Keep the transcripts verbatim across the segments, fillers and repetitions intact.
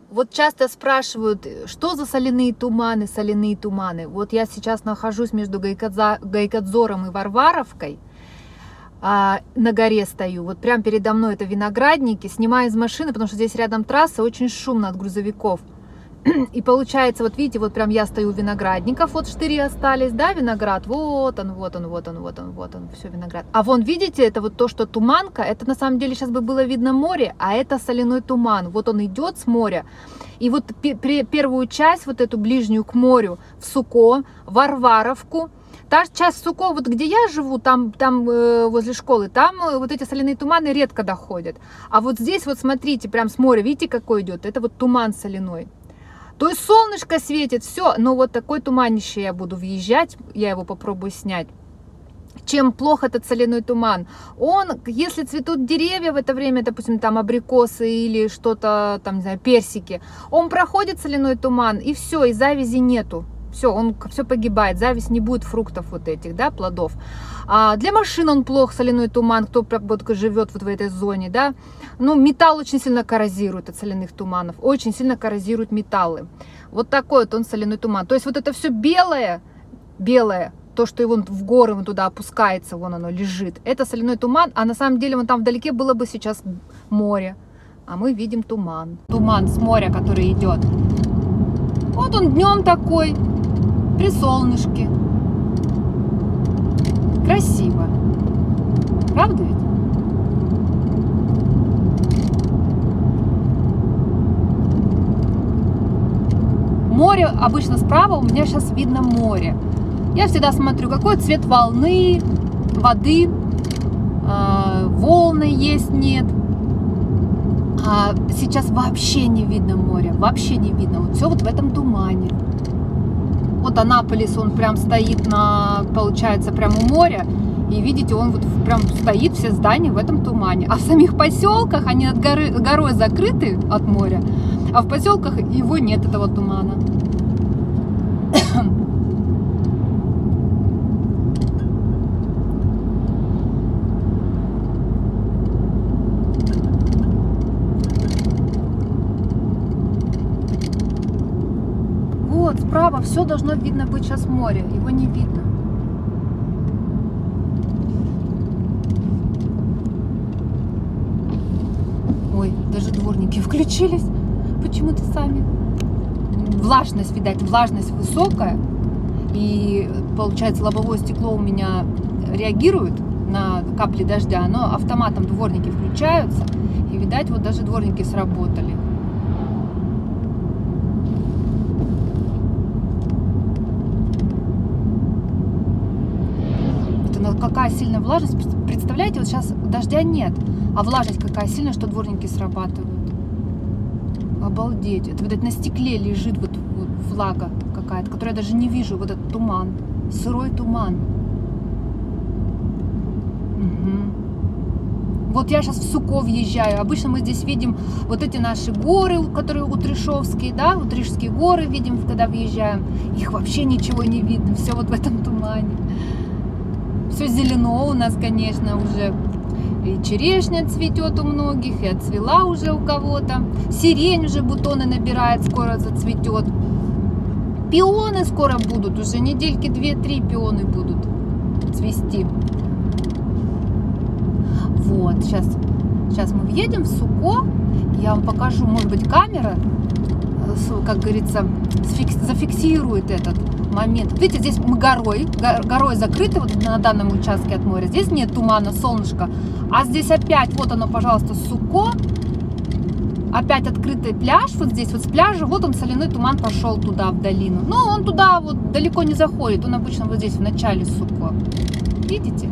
Вот часто спрашивают, что за соляные туманы, соляные туманы. Вот я сейчас нахожусь между Гайкадзором и Варваровкой. А, на горе стою. Вот прямо передо мной это виноградники. Снимаю из машины, потому что здесь рядом трасса, очень шумно от грузовиков. И получается, вот видите, вот прям я стою у виноградников, вот штыри остались, да, виноград, вот он, вот он, вот он, вот он, вот он, все виноград. А вон, видите, это вот то, что туманка, это на самом деле сейчас бы было видно море, а это соляной туман, вот он идет с моря. И вот первую часть, вот эту ближнюю к морю, в Суко, Варваровку, та часть Суко, вот где я живу, там, там э, возле школы, там э, вот эти соляные туманы редко доходят. А вот здесь вот смотрите, прям с моря, видите, какой идет, это вот туман соляной. То есть солнышко светит, все, но вот такой туманище я буду въезжать, я его попробую снять. Чем плох этот соляной туман? Он, если цветут деревья в это время, допустим, там абрикосы или что-то, там, не знаю, персики, он проходит соляной туман, и все, и завязи нету. Все, он все погибает, зависть, не будет фруктов вот этих, да, плодов. А для машин он плох, соляной туман, кто вот живет вот в этой зоне, да. Ну, металл очень сильно коррозирует от соляных туманов, очень сильно коррозирует металлы. Вот такой вот он соляной туман. То есть вот это все белое, белое, то, что его в горы он туда опускается, вон оно лежит, это соляной туман, а на самом деле вон там вдалеке было бы сейчас море, а мы видим туман. Туман с моря, который идет. Вот он днем такой, при солнышке. Красиво. Правда ведь? Море обычно справа, у меня сейчас видно море. Я всегда смотрю, какой цвет волны, воды, э, волны есть, нет. А сейчас вообще не видно моря, вообще не видно. Вот все вот в этом тумане. Вот Анаполис, он прям стоит на, получается, прям у моря. И видите, он вот прям стоит, все здания в этом тумане. А в самих поселках, они от горы, горой закрыты от моря, а в поселках его нет, этого тумана. Вот справа все должно видно быть сейчас море, его не видно. Ой, даже дворники включились почему-то сами. Влажность, видать, влажность высокая. И получается, лобовое стекло у меня реагирует на капли дождя. Но автоматом дворники включаются. И, видать, вот даже дворники сработали. Какая сильная влажность. Представляете, вот сейчас дождя нет, а влажность какая сильная, что дворники срабатывают. Обалдеть. Это, видать, на стекле лежит вот, вот влага какая-то, которую я даже не вижу. Вот этот туман. Сырой туман. Угу. Вот я сейчас в Суко въезжаю. Обычно мы здесь видим вот эти наши горы, которые утрышевские, да, утрышские горы видим, когда въезжаем. Их вообще ничего не видно. Все вот в этом тумане. Все зелено у нас, конечно, уже. И черешня цветет у многих, и отцвела уже у кого-то. Сирень уже бутоны набирает, скоро зацветет. Пионы скоро будут, уже недельки две-три пионы будут цвести. Вот, сейчас, сейчас мы въедем в Суко. Я вам покажу, может быть, камера, как говорится, зафиксирует этот момент. Видите, здесь мы горой, горой закрыты вот на данном участке от моря. Здесь нет тумана, солнышко. А здесь опять, вот оно, пожалуйста, Суко. Опять открытый пляж. Вот здесь вот с пляжа, вот он, соляной туман пошел туда, в долину. Но он туда вот далеко не заходит. Он обычно вот здесь в начале Суко. Видите?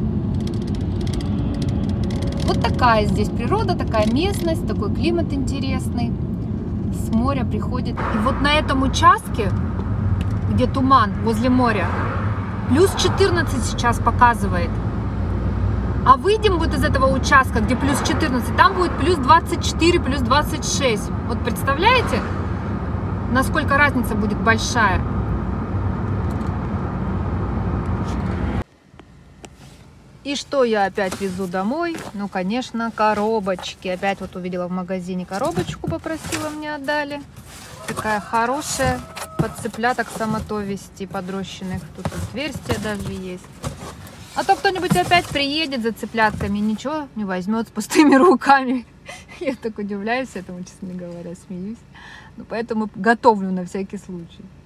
Вот такая здесь природа, такая местность, такой климат интересный. С моря приходит. И вот на этом участке, где туман, возле моря, плюс четырнадцать сейчас показывает. А выйдем вот из этого участка, где плюс четырнадцать, там будет плюс двадцать четыре, плюс двадцать шесть. Вот представляете, насколько разница будет большая? И что я опять везу домой? Ну, конечно, коробочки. Опять вот увидела в магазине коробочку, попросила, мне отдали. Такая хорошая, под цыпляток самото вести, подрощенных. Тут отверстия даже есть. А то кто-нибудь опять приедет за цыплятками, ничего не возьмет с пустыми руками. Я так удивляюсь этому, честно говоря, смеюсь. Но поэтому готовлю на всякий случай.